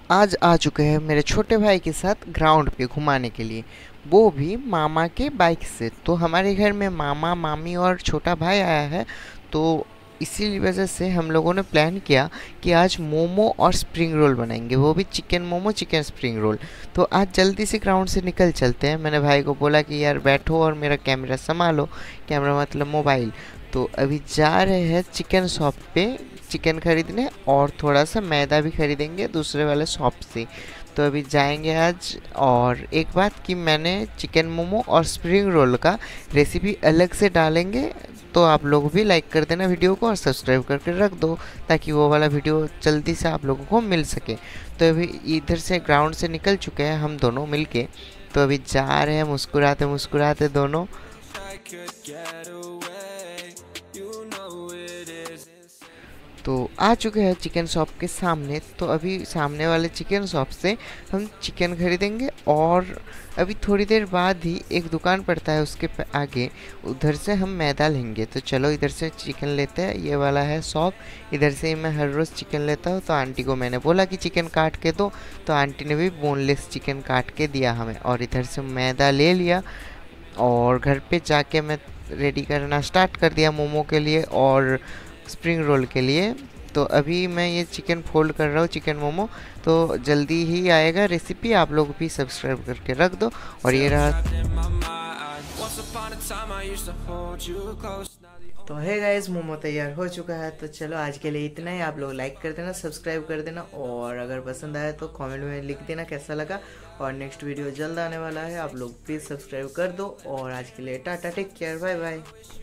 आज आ चुके हैं मेरे छोटे भाई के साथ ग्राउंड पे घुमाने के लिए, वो भी मामा के बाइक से। तो हमारे घर में मामा मामी और छोटा भाई आया है, तो इसी वजह से हम लोगों ने प्लान किया कि आज मोमो और स्प्रिंग रोल बनाएंगे, वो भी chicken momo chicken spring roll. तो आज जल्दी से ग्राउंड से निकल चलते हैं। मैंने भाई को बोला कि यार बैठो और मेरा कैमरा संभालो, कैमरा मतलब मोबाइल। तो अभी जा रहे हैं चिकन शॉप पे चिकन खरीदने, और थोड़ा सा मैदा भी खरीदेंगे दूसरे वाले शॉप से। तो अभी जाएंगे आज। और एक बात कि मैंने चिकन मोमो और स्प्रिंग रोल का रेसिपी अलग से डालेंगे, तो आप लोग भी लाइक कर देना वीडियो को और सब्सक्राइब करके रख दो, ताकि वो वाला वीडियो जल्दी से आप लोगों को मिल सके। तो अभी इधर से ग्राउंड से निकल चुके हैं हम दोनों मिलके। तो अभी जा रहे हैं मुस्कुराते मुस्कुराते दोनों। तो आ चुके हैं चिकन शॉप के सामने। तो अभी सामने वाले चिकन शॉप से हम चिकन खरीदेंगे, और अभी थोड़ी देर बाद ही एक दुकान पड़ता है उसके आगे, उधर से हम मैदा लेंगे। तो चलो इधर से चिकन लेते हैं, ये वाला है शॉप। इधर से ही मैं हर रोज़ चिकन लेता हूँ। तो आंटी को मैंने बोला कि चिकन काट के दो, तो आंटी ने भी बोनलेस चिकन काट के दिया हमें। और इधर से मैदा ले लिया, और घर पे जाके मैं रेडी करना स्टार्ट कर दिया मोमो के लिए और स्प्रिंग रोल के लिए। तो अभी मैं ये चिकन फोल्ड कर रहा हूँ, चिकन मोमो। तो जल्दी ही आएगा रेसिपी, आप लोग भी सब्सक्राइब करके रख दो। और ये रहा। तो है गाइस, मोमो तैयार हो चुका है। तो चलो आज के लिए इतना ही। आप लोग लाइक कर देना, सब्सक्राइब कर देना, और अगर पसंद आया तो कमेंट में लिख देना कैसा लगा। और नेक्स्ट वीडियो जल्द आने वाला है, आप लोग प्लीज़ सब्सक्राइब कर दो। और आज के लिए tata, take care, bye bye.